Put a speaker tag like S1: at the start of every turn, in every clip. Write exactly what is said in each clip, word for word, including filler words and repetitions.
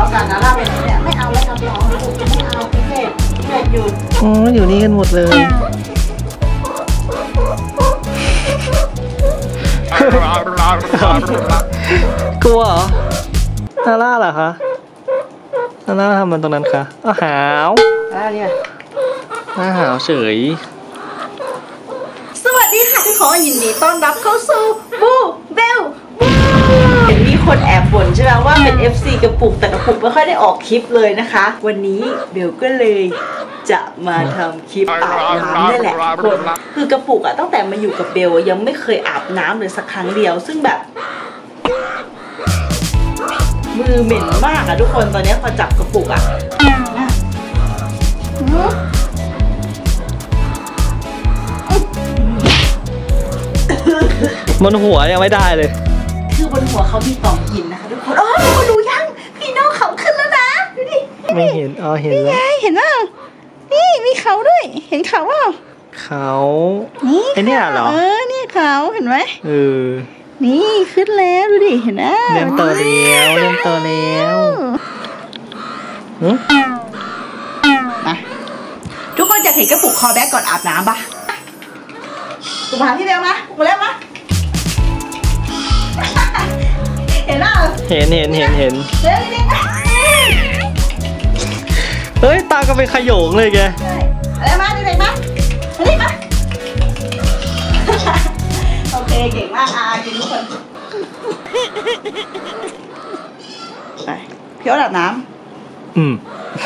S1: กันนะล่าเป็นเนี่ยไม่เอาแล้วครับน้องไม่เอาพี่เทพเทพหยุด
S2: อ๋ออยู่นี่กันหมดเลยกลัวเหรอนาร่าเหรอคะนาร่าทำมันตรงนั้นคะอ้าวหาว
S1: อ่าเนี่ย
S2: อ้าวหาวเฉย
S1: สวัสดีค่ะที่ขอยินดีต้อนรับเข้าสู่บูเบลเห็นมีคนแอบบ่นใช่ไหมว่าเป็น เอฟ ซี กระปุกแต่กระปุกไม่ค่อยได้ออกคลิปเลยนะคะวันนี้เบลก็เลยจะมาทำคลิปอาบน้ำนี่แหละคนคือกระปุกอะตั้งแต่มาอยู่กับเบลยังไม่เคยอาบน้ำเลยสักครั้งเดียวซึ่งแบบมือเหม็นมากอะทุกคนตอนนี้พอจับกระปุกอะ
S2: บนหัวยังไม่ได้เลย
S1: คือบนหัวเขามีต่อมหินนะคะทุกคนอ๋อทุกคนดูยังพี่น้องเขาขึ้นแล้วนะดูดิ
S2: ไม่เห็นอ๋อเห็นแล้ว
S1: เห็นว่านี่มีเขาด้วยเห็นเขาว่า
S2: เขานี่ไอเนี่ยเหรอ
S1: เออนี่เขาเห็นไหม
S2: เออ
S1: นี่ขึ้นแล้วดูดิเห็นไหม
S2: เริ่มโตแล้วเริ่มโตแล้ว
S1: มาทุกคนจะเห็นกระปุกคอแบ็กก่อนอาบน้ำปะกูมาที่เดียวมากูแล้วมาเห็นป่ะ
S2: เห็นเห็นเห็นเห็น
S1: เฮ้ย
S2: เฮ้ยตาก็เป็นขโยงเลยแก
S1: อะไรมาดูเด็กมามาดิมาโอเคเก่งมากอากินทุกคนไปพี่อาบน้
S2: ำอืม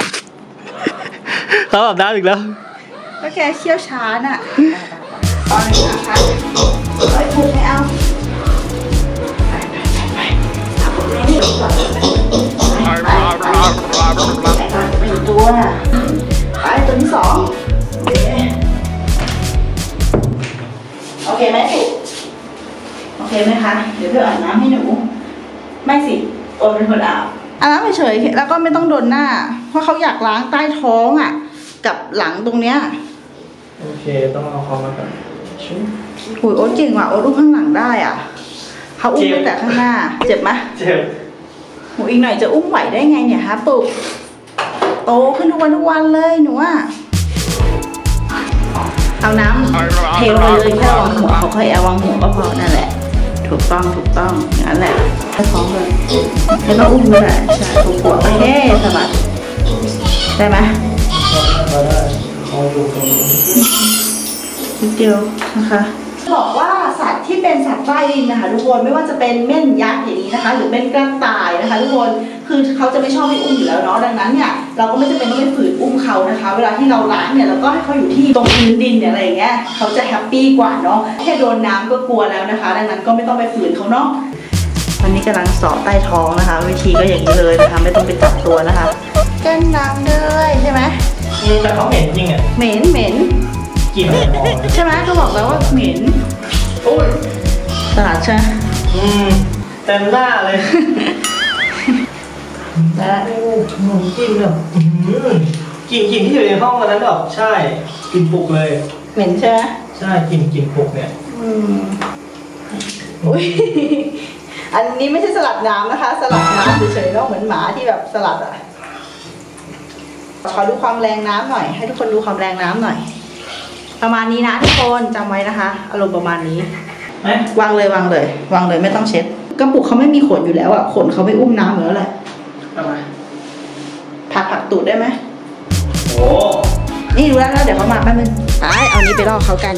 S2: เขาอาบน้ำอีกแล้ว
S1: ก็แกเชี่ยวชาญอ่ะตอนนี้นะคะไอ้ผูกไม่เอาไปไปไปไปเอาผูกไม่นี่ก่อนไปไปไปไปตัวไปตัวที่สองโอเคไหมผูกโอเคไหมคะเดี๋ยวเพื่ออาบน้ำให้หนูไม่สิโอนเป็นคนอาบอาบน้ำเฉยๆแล้วก็ไม่ต้องโดนหน้าเพราะเขาอยากล้างใต้ท้องอ่ะกับหลังตรงเนี้ย
S2: โอเคต้องเอาเขามาก่อน
S1: โอ้ยโอ๊ตเก่งว่ะโอ๊ตอุ้มข้างหลังได้อ่ะเขาอุ้มไปแต่ข้างหน้าเจ็บไหม
S2: เจ็บ
S1: โหอีกหน่อยจะอุ้มไหวได้ไงเนี่ยฮะปุ๊บโตขึ้นทุกวันทุกวันเลยหนูอ่ะเอาน้ำเทลงไปเลยแค่วางหัวเขาค่อยเอาวางหัวก็พอนั่นแหละถูกต้องถูกต้องอย่างนั้นแหละแค่ท้องเลยแล้วก็อุ้มด้วยใช่ถูกหัวโอเคสบายได้ไหม
S2: ได้เขาดูตรงนี้
S1: นิดเดียวนะคะบอกว่าสัตว์ที่เป็นสัตว์ใต้ดินนะคะทุกคนไม่ว่าจะเป็นเม่นยักษ์อย่างนี้นะคะหรือเป็นกระต่ายนะคะทุกคนคือเขาจะไม่ชอบให้อุ้มอยู่แล้วเนาะดังนั้นเนี่ยเราก็ไม่จำเป็นต้องไปฝืนอุ้มเขานะคะเวลาที่เราล้างเนี่ยเราก็ให้เขาอยู่ที่ตรงพื้นดินเนี่ยอะไรอย่างเงี้ยเขาจะแฮปปี้กว่าเนาะแค่โดนน้ำก็กลัวแล้วนะคะดังนั้นก็ไม่ต้องไปฝืนเขาเนาะวันนี้กำลังสอบใต้ท้องนะคะวิธีก็อย่างนี้เลยนะคะไม่ต้องไปจับตัวนะคะเต้นน้ำเลยใช่ไหม
S2: แต่เขาเหม็นจริงอ่ะ
S1: เหม็นเหม็น
S2: กลิ่น
S1: ใช่ไหมก็บอกแล้วว่าเหม็น
S2: โอ้ย
S1: ตลาดใช่
S2: อืมเต็มหน้าเลย
S1: แล้ว
S2: หนูกลิ่นแบบกลิ่นกลิ่นที่อยู่ในห้องวันนั้นแบบใช่กลิ่นปลุกเลย
S1: เหม็นใช่ไหม
S2: ใช่กลิ่นกลิ่นปลุกเนี่ย
S1: อืมอุ้ยอันนี้ไม่ใช่สลัดน้ำนะคะสลัดน้ำเฉยๆแล้วเหมือนหมาที่แบบสลัดอ่ะขอดูความแรงน้ำหน่อยให้ทุกคนดูความแรงน้ำหน่อยประมาณนี้นะทุกคนจำไว้นะคะอารมณ์ประมาณนี้วางเลยวางเลยวางเลยไม่ต้องเช็ดกระปุกเขาไม่มีขนอยู่แล้วอ่ะขนเขาไม่อุ้มน้ำเหมือนแล้วแหละ
S2: เอามา
S1: ผักผักตูดได้ไหม
S2: โอ้
S1: นี่ดูแล้วแล้วเดี๋ยวเขามาแป๊บนึงไปเอานี้ไปล่อเขากัน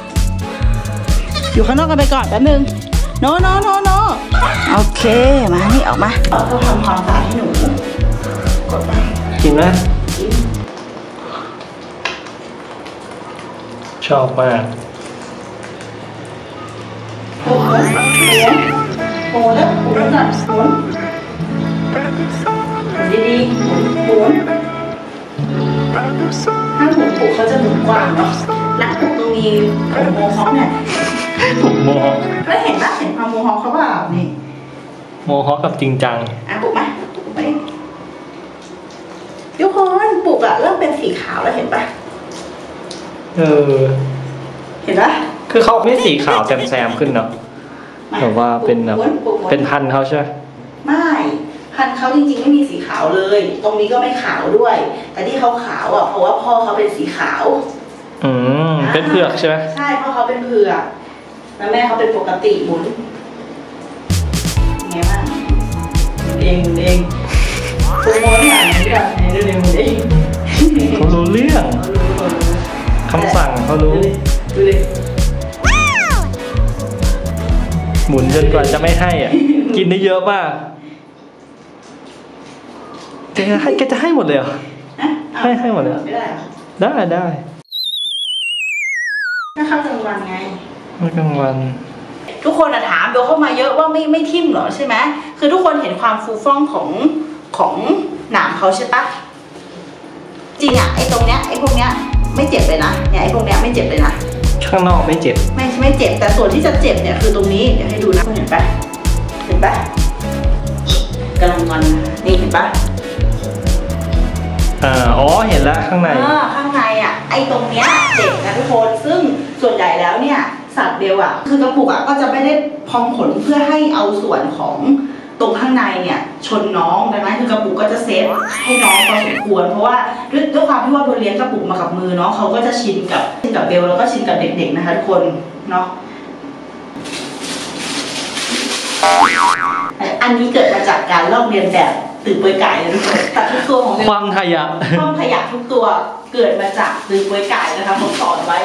S1: อยู่ข้างนอกกันไปก่อนแป๊บนึงโนโนโนโนโอเคมานี่ออกมาเขาทำความสะอาดให้หนูกดไป
S2: กินไหมชอบมาก
S1: โอ้โหโอ้โหแล้วหมุนหน่อยหมุนดีๆหมุนหมุนถ้าหมุนผูกเขาจะหมุนกว้างเนาะแล้วผูกตรงนี้ผมโมฮอคเนี่ย
S2: ผมโมฮอค
S1: แล้วเห็นปะเห็นความโมฮอคเขาเปล่านี่
S2: โมฮอคกับจริงจัง
S1: อ่ะปลุกไหมปลุกไหมทุกคนปลุกอะเริ่มเป็นสีขาวแล้วเห็นปะ
S2: เออ
S1: เห็นปะ
S2: คือเขาไม่สีขาวแซมแซมขึ้นเนาะแบบว่าเป็นแบบเป็นพันเขาใช่ไหม
S1: ไม่พันพันธุ์เขาจริงๆไม่มีสีขาวเลย ตรงนี้ก็ไม่ขาวด้วย แต่ที่เขาขาวอ่ะเพราะว่าพ่อเขาเป็นสีขาว
S2: อืมเป็นเผือกใช่ไหม
S1: ใช่เพราะเขาเป็นเผือกแล้วแม่เขาเป็นปกติหมุนไงบ้างเองเองคุณโมนี่อ่านนี่แบบเรื่องเอง
S2: เขารู้เรื่องคำสั่งเขารู้
S1: ดูดิ
S2: หมุนจนกว่าจะไม่ให้อ่ะกินได้เยอะมากแกจะให้แกจะให้หมดเลยเหรอให้ให้หมดเลยได้ได้ได้
S1: ถ้าเข้ากลางวันไง
S2: ไม่กลางวัน
S1: ทุกคนถามเบลเข้ามาเยอะว่าไม่ไม่ทิ่มหรอใช่ไหมคือทุกคนเห็นความฟูฟ่องของของหนามเขาใช่ปะจริงอ่ะไอ้ตรงเนี้ยไอ้พวกเนี้ยไม่เจ็บเลยนะเนี่ยไอ้พวกเนี้ยไม่เจ็บเลยนะ
S2: ข้างนอกไม่เจ็บ
S1: ไม่ไม่เจ็บแต่ส่วนที่จะเจ็บเนี่ยคือตรงนี้เดี๋ยวให้ดูนะเห็นปะเห็นปะกำลังงอนนี่เห็นปะ
S2: อ่าอ๋อเห็นแล้วข้างใน
S1: อ่าข้างในอ่ะไอ้ตรงเนี้ยเจ็บนะทุกคนซึ่งส่วนใหญ่แล้วเนี่ยสัตว์เบลอ่ะคือกระปุกอ่ะก็จะไม่ได้พองขนเพื่อให้เอาส่วนของตรงข้างในเนี่ยชนน้องดังนั้นคือกระปุกก็จะเซฟให้น้องพอสมควรเพราะว่าด้วยด้วยความที่ว่าเบลเลี้ยงกระปุกมากับมือเนาะเขาก็จะชินกับชินกับเบลแล้วก็ชินกับเด็กๆนะคะทุกคนเนาะอันนี้เกิดมาจากการลอกเลียนแบบตื่นป่วยไก่เลยทุกคนแต่ทุกตัวของเบล
S2: ความขยะ
S1: ความขยะทุกตัวเกิดมาจากตื่นป่วยไก่นะคะผมสอนไว้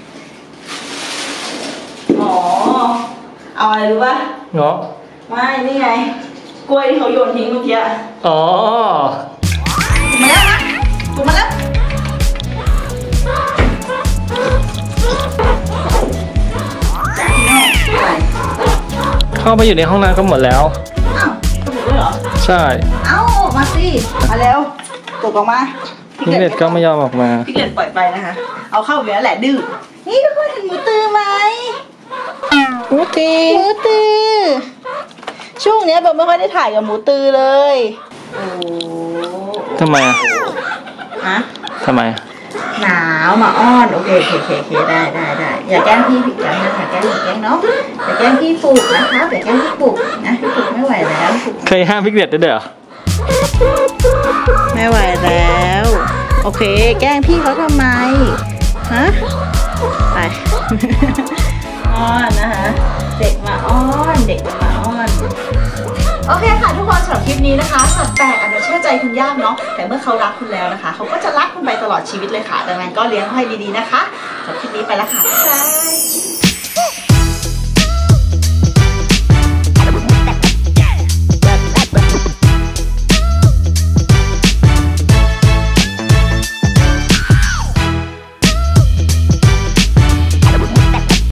S1: อ๋อเอาอะไรรู้ป่ะ
S2: เงาะ
S1: ไม่นี่ไงกล้วยที่เขาโยนทิ้งเมื่อกี้
S2: อ๋อ
S1: มาแล้วนะถูกมาแล้วจากที่แม่อะไร
S2: เข้าไปอยู่ในห้องน้ำก็หมดแล้ว
S1: อ้าวก็หมดด้วยเหรอ
S2: ใช่
S1: เอ้ามาสิมาแล้วตกออกมา
S2: พี่เล็ดก็ไม่ยอมออกมา
S1: พี่เล็ดปล่อยไปนะคะเอาเข้าไปแล้วแหละดื้อนี่ทุกคนเห็นหมูตือไหมหมูตือหมูตือช่วงนี้แบบไม่ค่อยได้ถ่ายกับหมูตือเลยโอ้
S2: ทำไมอ่ะ
S1: ฮะ
S2: ทำไม
S1: หนาวมาอ้อนโอเคโอเคโอเคได้ได้ได้อย่าแกล้งพี่ผิดกันนะอย่าแกล้งอย่าแกล้งเนาะอย่าแกล้งพี่ปลุกนะคะอย่าแกล้งพี่ปลุกนะพี่ปลุกไม่ไหวแล้ว
S2: เคยห้ามพี่เด็ดด้วยเหรอ
S1: ไม่ไหวแล้วโอเคแกล้งพี่เขาทำไมฮะไปอ้อนนะคะเด็กมาอ้อนเด็กมาอ้อนโอเคค่ะทุกคนสำหรับคลิปนี้นะคะสัตว์แปลกอาจจะเชื่อใจคุณยากเนาะแต่เมื่อเขารักคุณแล้วนะคะเขาก็จะรักคุณไปตลอดชีวิตเลยค่ะดังนั้นก็เลี้ยงให้ดีๆนะคะสำหรับคลิปนี้ไปแล้วค่ะบ๊ายบาย